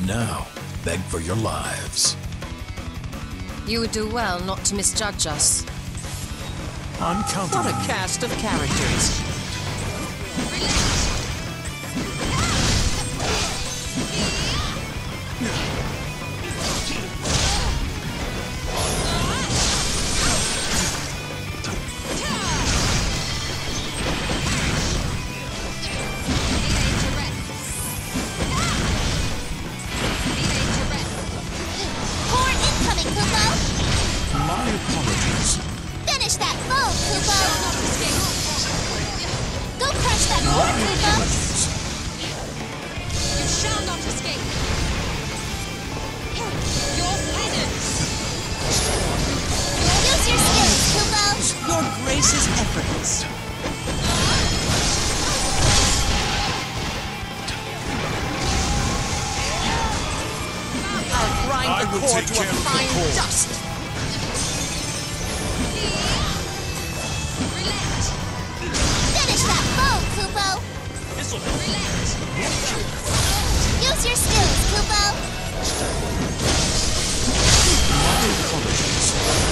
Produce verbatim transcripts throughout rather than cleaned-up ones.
now, beg for your lives. You would do well not to misjudge us. I'm counting What a on you. cast of characters. My apologies. Finish that foe, Kupo! Go crush that core, My Kupo! apologies. You shall not escape! Your penance! Use your skills, Kupo! Your grace is effortless. I'll grind I the will core take to care a of the fine core. dust. Finish that foe, Kupo! Use your skills, Kupo! My apologies.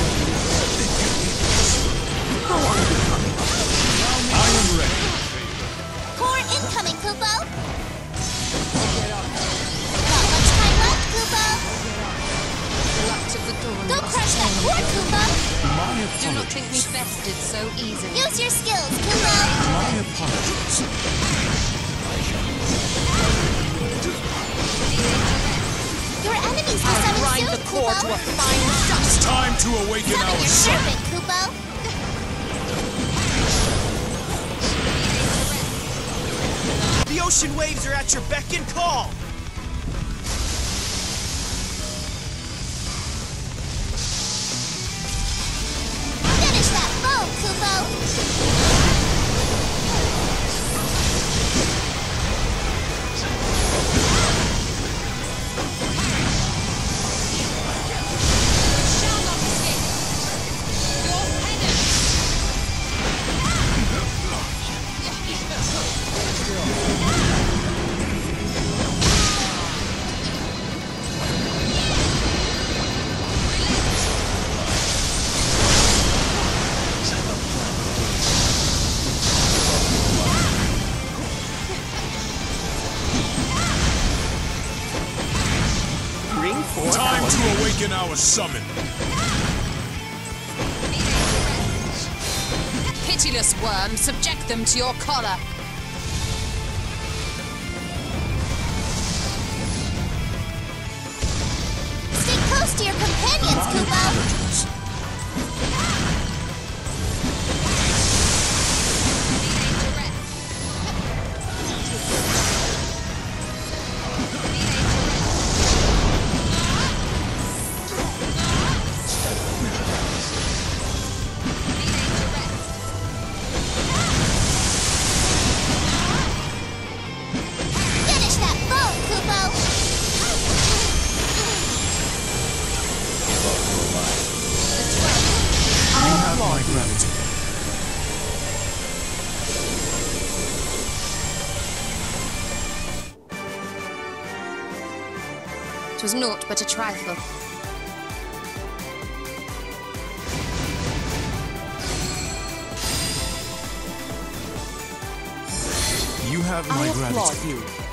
I am ready. Core incoming, Kupo! Not much time left, Kupo! Luck of the dawn. Go crush that core, Kupo! My Do not think me apologies. bested so easily. Use your skills, Kupo! My apologies. Your enemies will I'll summon grind soon, the core to a Kupo! fine dust. Time to awaken Summon our your sun. servant, Kupo! The ocean waves are at your beck and call! Finish that foe, Kupo! Shall not escape! Your penance! Bring forth Time our to awaken our summon. Pitiless worm, subject them to your collar. Stay close to your companions, My Kupo! apologies. Finish that foe, Kupo! You have my gratitude. It was naught but a trifle. You have I my applaud gratitude. you.